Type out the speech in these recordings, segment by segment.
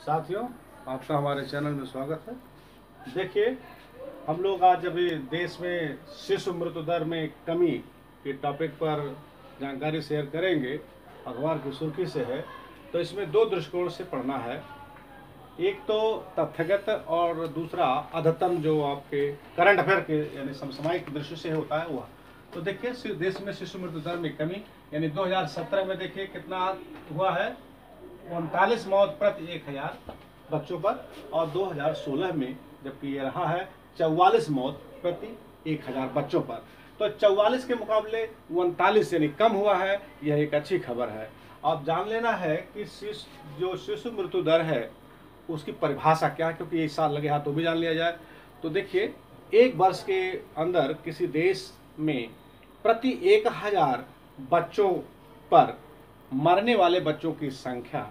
साथियों, आपका हमारे चैनल में स्वागत है। देखिए, हम लोग आज अभी देश में शिशु मृत्यु दर में कमी के टॉपिक पर जानकारी शेयर करेंगे। अखबार की सुर्खी से है, तो इसमें दो दृष्टिकोण से पढ़ना है। एक तो तथ्यगत और दूसरा अद्यतन, जो आपके करंट अफेयर के यानी समसामयिक दृष्टि से होता है वह। तो देखिए, देश में शिशु मृत्यु दर में कमी यानी 2017 में देखिए कितना हुआ है, 39 मौत प्रति 1000 बच्चों पर, और 2016 में जबकि ये रहा है 44 मौत प्रति 1000 बच्चों पर। तो 44 के मुकाबले 39 यानी कम हुआ है, यह एक अच्छी खबर है। अब जान लेना है कि जो शिशु मृत्यु दर है उसकी परिभाषा क्या है, क्योंकि एक साल लगे हाथ तो भी जान लिया जाए। तो देखिए, एक वर्ष के अंदर किसी देश में प्रति 1000 बच्चों पर मरने वाले बच्चों की संख्या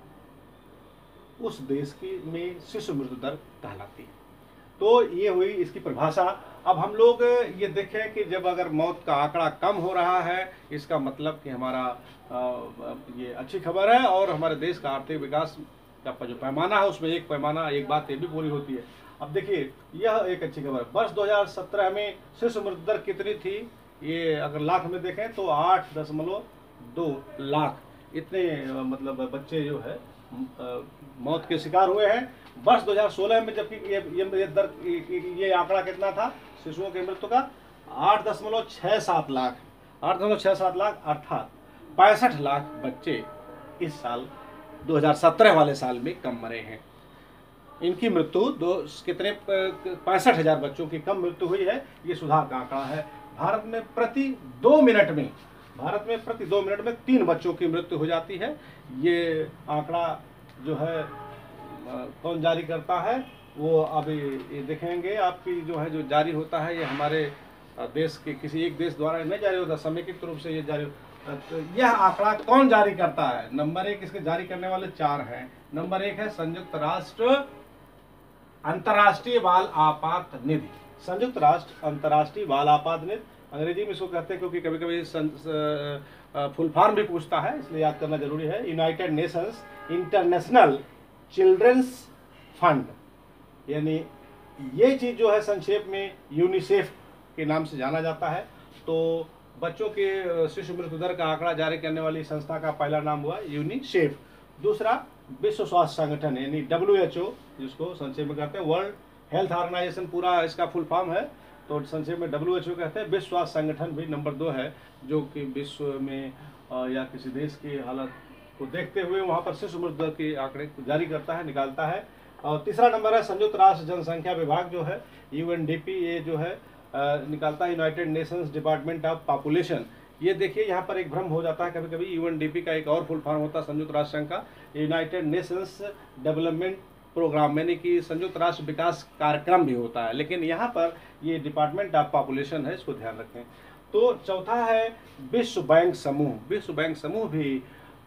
उस देश की में शिशु मृत्यु दर कहलाती है। तो ये हुई इसकी परिभाषा। अब हम लोग ये देखें कि जब अगर मौत का आंकड़ा कम हो रहा है, इसका मतलब कि हमारा ये अच्छी खबर है, और हमारे देश का आर्थिक विकास का जो पैमाना है उसमें एक बात ये भी पूरी होती है। अब देखिए, यह एक अच्छी खबर है। वर्ष 2017 में शिशु मृत्यु दर कितनी थी, ये अगर लाख में देखें तो 8.2 लाख इतने मतलब बच्चे जो है मौत के शिकार हुए हैं। वर्ष 2016 में जबकि ये आंकड़ा कितना था शिशुओं की मृत्यु का, 8.67 लाख, 8.67 लाख, अर्थात 65 लाख बच्चे इस साल 2017 वाले साल में कम मरे हैं। इनकी मृत्यु कितने 65,000 बच्चों की कम मृत्यु हुई है, ये सुधार का आंकड़ा है। भारत में प्रति 2 मिनट में 3 बच्चों की मृत्यु हो जाती है। ये आंकड़ा जो है कौन जारी करता है वो अभी ये देखेंगे। आपकी जो है जो जारी होता है, ये हमारे देश के किसी एक देश द्वारा नहीं जारी होता, समेकित रूप से ये जारी। तो यह आंकड़ा कौन जारी करता है? नंबर 1, इसके जारी करने वाले 4 हैं। नंबर 1 है संयुक्त राष्ट्र अंतर्राष्ट्रीय बाल आपात निधि। संयुक्त राष्ट्र अंतर्राष्ट्रीय बाल आपात निधि, अंग्रेजी में इसको कहते हैं क्योंकि कभी कभी फुल फॉर्म भी पूछता है, इसलिए याद करना जरूरी है। United Nations International Children's Fund, यानी ये चीज जो है संक्षेप में यूनिसेफ के नाम से जाना जाता है। तो बच्चों के शिशु मृत्यु दर का आंकड़ा जारी करने वाली संस्था का पहला नाम हुआ यूनिसेफ। दूसरा विश्व स्वास्थ्य संगठन यानी WHO, जिसको संक्षेप में कहते हैं वर्ल्ड हेल्थ ऑर्गेनाइजेशन, पूरा इसका फुल फॉर्म है, तो संक्षेप में WHO कहते हैं। विश्व स्वास्थ्य संगठन भी नंबर 2 है, जो कि विश्व में या किसी देश की हालत को देखते हुए वहाँ पर शिशु मृत्यु दर के आंकड़े जारी करता है, निकालता है। और तीसरा नंबर है संयुक्त राष्ट्र जनसंख्या विभाग जो है UNDP, ये जो है निकालता है United Nations Department of Population. ये देखिए, यहाँ पर एक भ्रम हो जाता है कभी कभी। UNDP का एक और फुल फॉर्म होता है संयुक्त राष्ट्र संघ का यूनाइटेड नेशंस डेवलपमेंट प्रोग्राम, यानी कि संयुक्त राष्ट्र विकास कार्यक्रम भी होता है, लेकिन यहाँ पर ये डिपार्टमेंट ऑफ पॉपुलेशन है, इसको ध्यान रखें। तो चौथा है विश्व बैंक समूह। विश्व बैंक समूह भी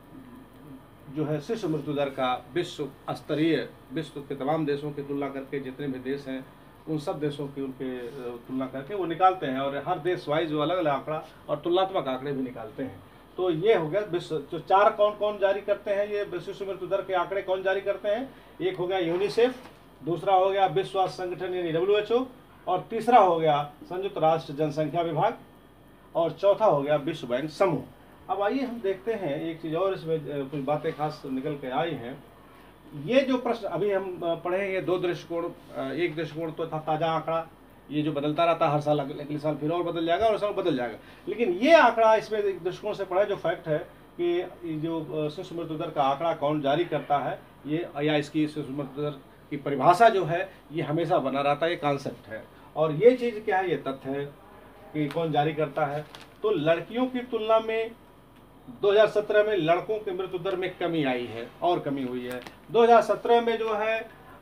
जो है शिशु मृत्यु दर का विश्व स्तरीय, विश्व के तमाम देशों की तुलना करके, जितने भी देश हैं उन सब देशों की उनके तुलना करके वो निकालते हैं, और हर देश वाइज वो अलग अलग आंकड़ा और तुलनात्मक आंकड़े भी निकालते हैं। तो ये हो गया विश्व। तो 4 कौन कौन जारी करते हैं ये शिशु मृत्यु दर के आंकड़े, कौन जारी करते हैं? एक हो गया यूनिसेफ, दूसरा हो गया विश्व स्वास्थ्य संगठन यानी WHO, और तीसरा हो गया संयुक्त राष्ट्र जनसंख्या विभाग, और चौथा हो गया विश्व बैंक समूह। अब आइए हम देखते हैं एक चीज़ और, इसमें कुछ बातें खास निकल के आई हैं। ये जो प्रश्न अभी हम पढ़े हैं, ये 2 दृष्टिकोण, एक दृष्टिकोण तो था ताज़ा आंकड़ा, ये जो बदलता रहता है हर साल, अगले साल फिर और बदल जाएगा और साल बदल जाएगा। लेकिन ये आंकड़ा इसमें एक दृष्टिकोण से पढ़ा, जो फैक्ट है कि जो शिशु मृत्यु दर का आंकड़ा कौन जारी करता है, ये या इसकी शिशु मृत्यु दर की परिभाषा जो है ये हमेशा बना रहता है, ये कॉन्सेप्ट है। और ये चीज़ क्या है, ये तथ्य है कि कौन जारी करता है। तो लड़कियों की तुलना में 2017 में लड़कों की मृत्यु दर में कमी आई है, और कमी हुई है। 2017 में जो है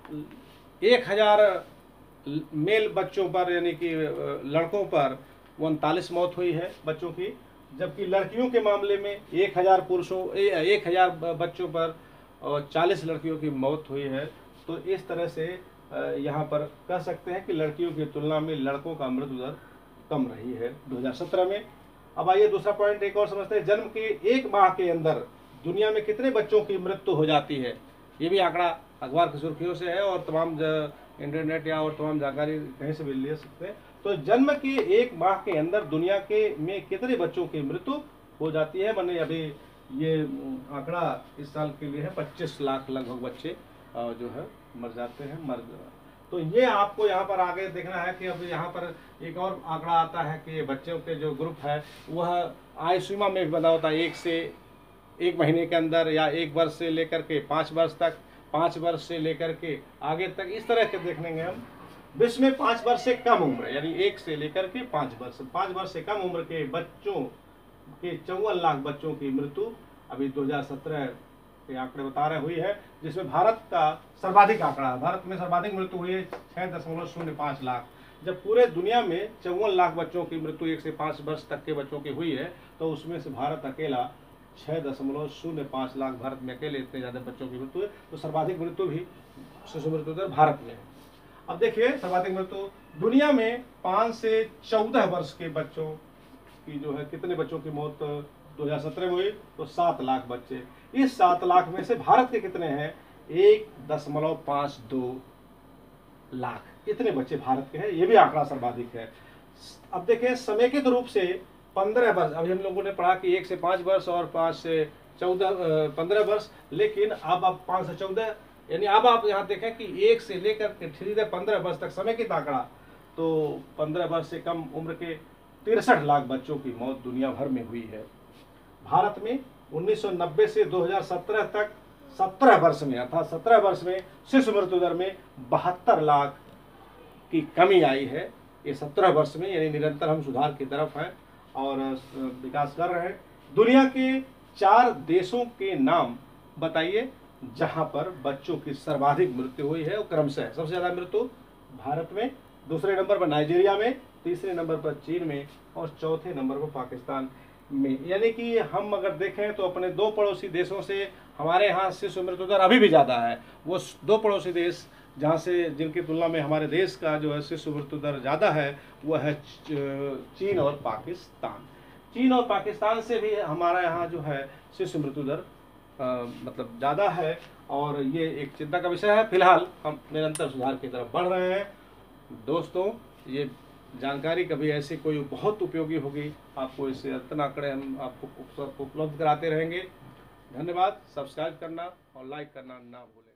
1000 मेल बच्चों पर, यानी कि लड़कों पर 39 मौत हुई है बच्चों की, जबकि लड़कियों के मामले में 1000 बच्चों पर 40 लड़कियों की मौत हुई है। तो इस तरह से यहाँ पर कह सकते हैं कि लड़कियों की तुलना में लड़कों का मृत्यु दर कम रही है 2017 में। अब आइए दूसरा पॉइंट एक और समझते हैं। जन्म के 1 माह के अंदर दुनिया में कितने बच्चों की मृत्यु हो जाती है? ये भी आंकड़ा अखबार की सुर्खियों से है और तमाम इंटरनेट या और तमाम जानकारी कहीं से भी ले सकते हैं। तो जन्म के 1 माह के अंदर दुनिया के में कितने बच्चों की मृत्यु हो जाती है? मैंने अभी ये आंकड़ा इस साल के लिए है 25 लाख लगभग बच्चे जो है मर जाते हैं। तो ये आपको यहाँ पर आगे देखना है कि अब यहाँ पर एक और आंकड़ा आता है कि बच्चों के जो ग्रुप है वह आयु सीमा में भी बना होता है, 1 महीने के अंदर या 1 वर्ष से लेकर के 5 वर्ष तक, 5 वर्ष से लेकर के आगे तक, इस तरह के देखेंगे हम। विश्व में 5 वर्ष से कम उम्र यानी 1 से लेकर के 5 वर्ष से कम उम्र के बच्चों के 54 लाख बच्चों की मृत्यु अभी 2017 के आंकड़े बता रहे हुई है, जिसमें भारत का सर्वाधिक आंकड़ा है। भारत में सर्वाधिक मृत्यु हुई है 6.05 लाख। जब पूरे दुनिया में 54 लाख बच्चों की मृत्यु 1 से 5 वर्ष तक के बच्चों की हुई है, तो उसमें से भारत अकेला 6.05 लाख, भारत में अकेले इतने ज्यादा बच्चों की मृत्यु है। तो सर्वाधिक मृत्यु भी शिशु मृत्यु दर भारत में है। अब देखिए सर्वाधिक मृत्यु दुनिया में 5 से 14 वर्ष के बच्चों की जो है, कितने बच्चों की मौत 2017 में हुई? तो 7 लाख बच्चे। इस 7 लाख में से भारत के कितने हैं? 1.52 लाख इतने बच्चे भारत के हैं। ये भी आंकड़ा सर्वाधिक है। अब देखिए समेकित रूप से 15 वर्ष, अभी हम लोगों ने पढ़ा कि 1 से 5 वर्ष और 5 से 15 वर्ष, लेकिन अब 5 से 14 यानी अब आप यहाँ देखें कि 1 से लेकर के सीधे 15 वर्ष तक समेकित आंकड़ा, तो 15 वर्ष से कम उम्र के 63 लाख बच्चों की मौत दुनिया भर में हुई है। भारत में 1990 से 2017 तक 17 वर्ष में, अर्थात 17 वर्ष में शिशु मृत्यु दर में 72 लाख की कमी आई है। ये 17 वर्ष में, यानी निरंतर हम सुधार की तरफ हैं और विकास कर रहे हैं। दुनिया के 4 देशों के नाम बताइए जहां पर बच्चों की सर्वाधिक मृत्यु हुई है। क्रमशः सबसे ज्यादा मृत्यु भारत में, दूसरे नंबर पर नाइजीरिया में, तीसरे नंबर पर चीन में और चौथे नंबर पर पाकिस्तान में। यानी कि हम अगर देखें तो अपने 2 पड़ोसी देशों से हमारे यहाँ शिशु मृत्यु दर अभी भी ज़्यादा है। वो 2 पड़ोसी देश जहाँ से जिनकी तुलना में हमारे देश का जो है शिशु मृत्यु दर ज़्यादा है वो है चीन और पाकिस्तान। चीन और पाकिस्तान से भी हमारा यहाँ जो है शिशु मृत्यु दर मतलब ज़्यादा है और ये एक चिंता का विषय है। फिलहाल हम निरंतर सुधार की तरफ बढ़ रहे हैं। दोस्तों ये जानकारी कभी ऐसी कोई बहुत उपयोगी होगी, आपको इससे अद्यतन आंकड़े हम आपको उपलब्ध कराते रहेंगे। धन्यवाद। सब्सक्राइब करना और लाइक करना ना भूलें।